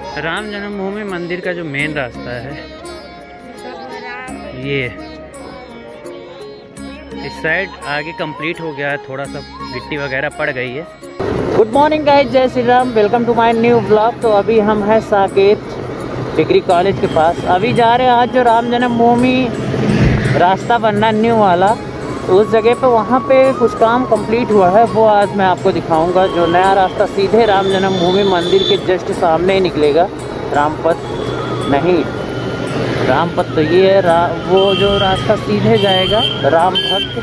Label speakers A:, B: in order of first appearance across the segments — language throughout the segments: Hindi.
A: राम जन्मभूमि मंदिर का जो मेन रास्ता है ये इस साइड आगे कंप्लीट हो गया है, थोड़ा सा गिट्टी वगैरह पड़ गई है। Good morning guys, Jai Shri Ram, welcome to my new blog. तो अभी हम हैं साकेत डिग्री कॉलेज के पास। अभी जा रहे हैं आज जो राम जन्मभूमि रास्ता बनना न्यू वाला, तो उस जगह पे वहाँ पे कुछ काम कंप्लीट हुआ है, वो आज मैं आपको दिखाऊंगा। जो नया रास्ता सीधे राम जन्मभूमि मंदिर के जस्ट सामने ही निकलेगा, रामपथ नहीं, रामपथ तो ये है, वो जो रास्ता सीधे जाएगा राम भक्त,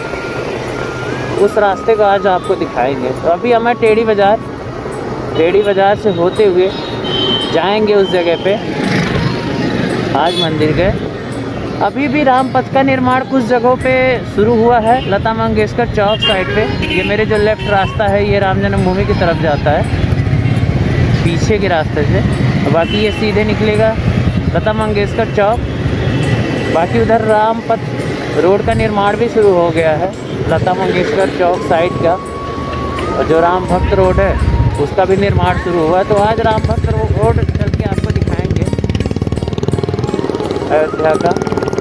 A: उस रास्ते को आज आपको दिखाएंगे। तो अभी हमें टेढ़ी बाज़ार से होते हुए जाएंगे उस जगह पे आज मंदिर गए। अभी भी रामपथ का निर्माण कुछ जगहों पे शुरू हुआ है, लता मंगेशकर चौक साइड पे। ये मेरे जो लेफ़्ट रास्ता है ये राम जन्मभूमि की तरफ जाता है पीछे के रास्ते से, बाकी ये सीधे निकलेगा लता मंगेशकर चौक। बाकी उधर रामपथ रोड का निर्माण भी शुरू हो गया है लता मंगेशकर चौक साइड का, और जो राम भक्त रोड है उसका भी निर्माण शुरू हुआ है। तो आज राम भक्त रोड चल के आपको दिखाएंगे अयोध्या का।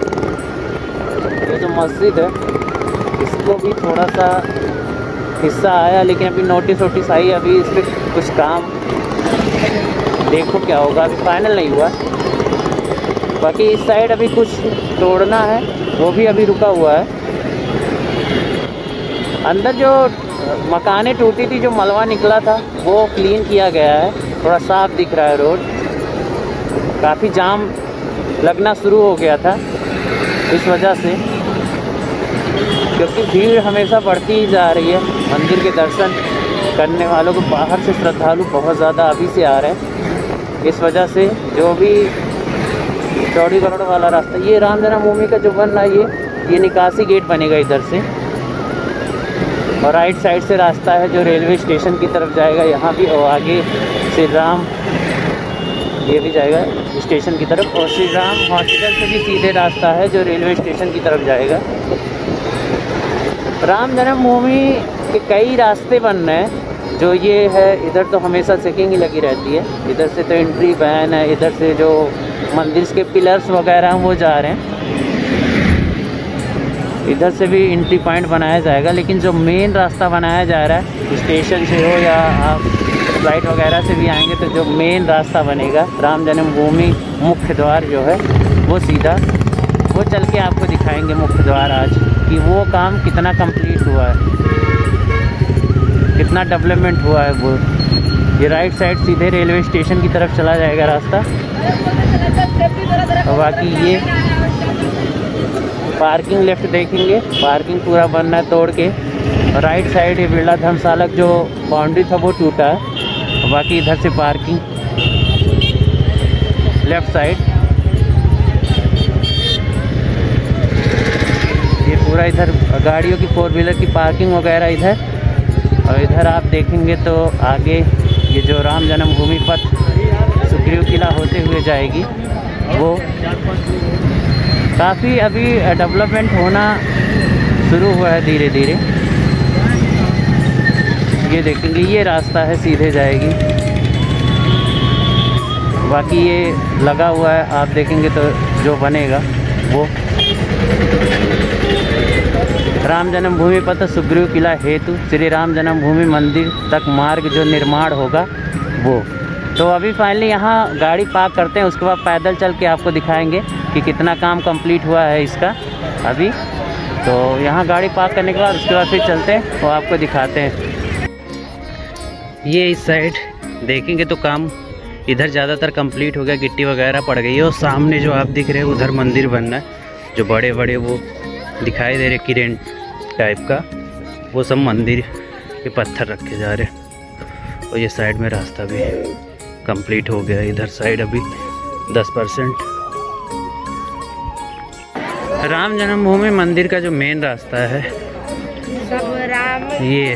A: ये जो मस्जिद है इसको भी थोड़ा सा हिस्सा आया, लेकिन अभी नोटिस आई, अभी इस पर कुछ काम देखो क्या होगा, अभी फाइनल नहीं हुआ। बाकी इस साइड अभी कुछ तोड़ना है, वो भी अभी रुका हुआ है। अंदर जो मकानें टूटी थी, जो मलबा निकला था, वो क्लीन किया गया है, थोड़ा साफ दिख रहा है रोड। काफ़ी जाम लगना शुरू हो गया था इस वजह से, क्योंकि भीड़ हमेशा बढ़ती ही जा रही है। मंदिर के दर्शन करने वालों को बाहर से श्रद्धालु बहुत ज़्यादा अभी से आ रहे हैं, इस वजह से जो भी चौड़ी करोड़ वाला रास्ता, ये राम जन्मभूमि का जो बन रहा है, ये निकासी गेट बनेगा इधर से, और राइट साइड से रास्ता है जो रेलवे स्टेशन की तरफ जाएगा यहाँ भी, और आगे श्री राम ये भी जाएगा स्टेशन की तरफ, और श्री राम हॉस्पिटल से भी सीधे रास्ता है जो रेलवे स्टेशन की तरफ जाएगा। राम जन्मभूमि के कई रास्ते बन रहे हैं। जो ये है इधर तो हमेशा चेकिंग ही लगी रहती है, इधर से तो एंट्री बैन है, इधर से जो मंदिर के पिलर्स वगैरह हैं वो जा रहे हैं, इधर से भी एंट्री पॉइंट बनाया जाएगा। लेकिन जो मेन रास्ता बनाया जा रहा है स्टेशन से हो या आप फ्लाइट वगैरह से भी आएंगे, तो जो मेन रास्ता बनेगा राम जन्मभूमि मुख्य द्वार जो है वो सीधा, वो चल के आपको दिखाएंगे मुख्य द्वार आज, कि वो काम कितना कंप्लीट हुआ है, कितना डेवलपमेंट हुआ है वो। ये राइट साइड सीधे रेलवे स्टेशन की तरफ चला जाएगा रास्ता, और बाकी ये पार्किंग लेफ्ट देखेंगे, पार्किंग पूरा बनना है तोड़ के। और राइट साइड ये बिरला धर्मशाला जो बाउंड्री था वो टूटा है, और बाकी इधर से पार्किंग लेफ्ट साइड, ये पूरा इधर गाड़ियों की 4 व्हीलर की पार्किंग वगैरह इधर। और इधर आप देखेंगे तो आगे ये जो राम जन्मभूमि पथ सुग्रीव किला होते हुए जाएगी, वो काफ़ी अभी डेवलपमेंट होना शुरू हुआ है धीरे धीरे। ये देखेंगे ये रास्ता है सीधे जाएगी, बाकी ये लगा हुआ है, आप देखेंगे तो जो बनेगा वो राम जन्मभूमि पथ सुग्रीव किला हेतु श्री राम जन्मभूमि मंदिर तक मार्ग जो निर्माण होगा वो। तो अभी फाइनली यहाँ गाड़ी पार्क करते हैं, उसके बाद पैदल चल के आपको दिखाएंगे कि कितना काम कंप्लीट हुआ है इसका अभी। तो यहाँ गाड़ी पार्क करने के बाद उसके बाद फिर चलते हैं और आपको दिखाते हैं। ये इस साइड देखेंगे तो काम इधर ज़्यादातर कंप्लीट हो गया, गिट्टी वगैरह पड़ गई है, और सामने जो आप दिख रहे हैं उधर मंदिर बनना है, जो बड़े बड़े वो दिखाई दे रहे किरेन टाइप का, वो सब मंदिर के पत्थर रखे जा रहे हैं। और ये साइड में रास्ता भी कंप्लीट हो गया, इधर साइड अभी 10%। राम जन्मभूमि मंदिर का जो मेन रास्ता है ये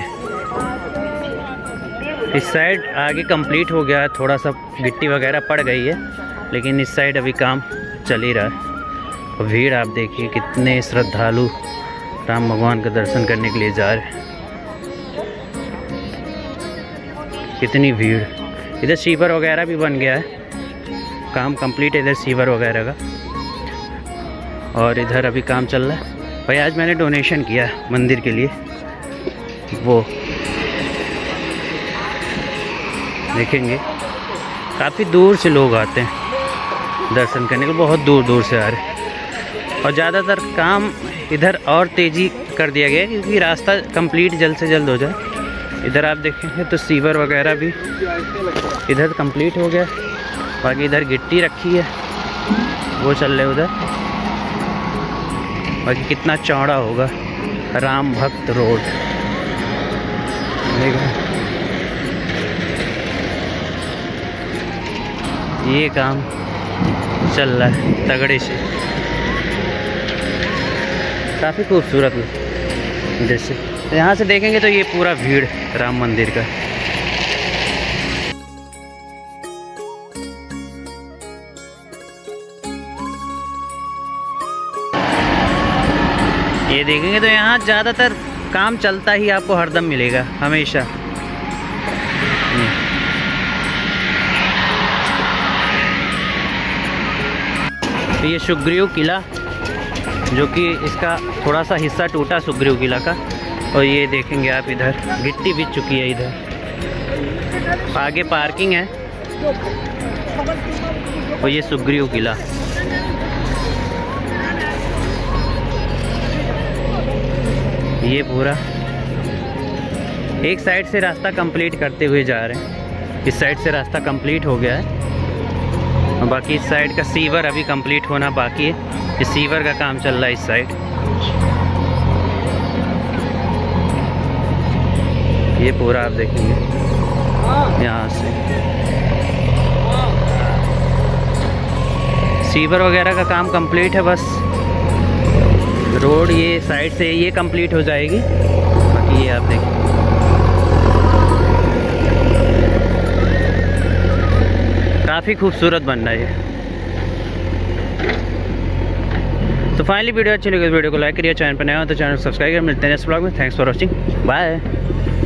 A: इस साइड आगे कंप्लीट हो गया है, थोड़ा सा गिट्टी वगैरह पड़ गई है, लेकिन इस साइड अभी काम चल ही रहा है। और भीड़ आप देखिए, कितने श्रद्धालु राम भगवान का दर्शन करने के लिए जा रहे हैं, कितनी भीड़। इधर सीवर वगैरह भी बन गया है, काम कंप्लीट है इधर सीवर वगैरह का। और इधर अभी काम चल रहा है। भाई आज मैंने डोनेशन किया है मंदिर के लिए, वो देखेंगे काफ़ी दूर से लोग आते हैं दर्शन करने को, बहुत दूर दूर से आ रहे हैं। और ज़्यादातर काम इधर और तेज़ी कर दिया गया है क्योंकि रास्ता कंप्लीट जल्द से जल्द हो जाए। इधर आप देखेंगे तो सीवर वगैरह भी इधर कंप्लीट हो गया। बाकी इधर गिट्टी रखी है, वो चल रहे उधर। बाकी कितना चौड़ा होगा राम भक्त रोड, ये काम चल रहा है तगड़े से। काफ़ी खूबसूरत जैसे यहाँ से देखेंगे तो ये पूरा भीड़ राम मंदिर का। ये देखेंगे तो यहाँ ज़्यादातर काम चलता ही आपको हरदम मिलेगा हमेशा। तो ये सुग्रीव किला, जो कि इसका थोड़ा सा हिस्सा टूटा सुग्रीव किला का। और ये देखेंगे आप इधर गिट्टी बिछ चुकी है। इधर आगे पार्किंग है। और ये सुग्रीव किला, ये पूरा एक साइड से रास्ता कंप्लीट करते हुए जा रहे हैं। इस साइड से रास्ता कंप्लीट हो गया है और बाकी इस साइड का सीवर अभी कंप्लीट होना बाकी है। इस सीवर का काम चल रहा है इस साइड। ये पूरा आप देखेंगे यहाँ से सीवर वगैरह का काम कंप्लीट है। बस रोड ये साइड से ये कंप्लीट हो जाएगी। बाकी ये आप देखें काफ़ी खूबसूरत बन रहा है। तो फाइनली वीडियो अच्छी लगी तो वीडियो को लाइक करिए, चैनल पर नया हो तो चैनल को सब्सक्राइब करिए। मिलते हैं नेक्स्ट व्लॉग में। Thanks for watching, bye.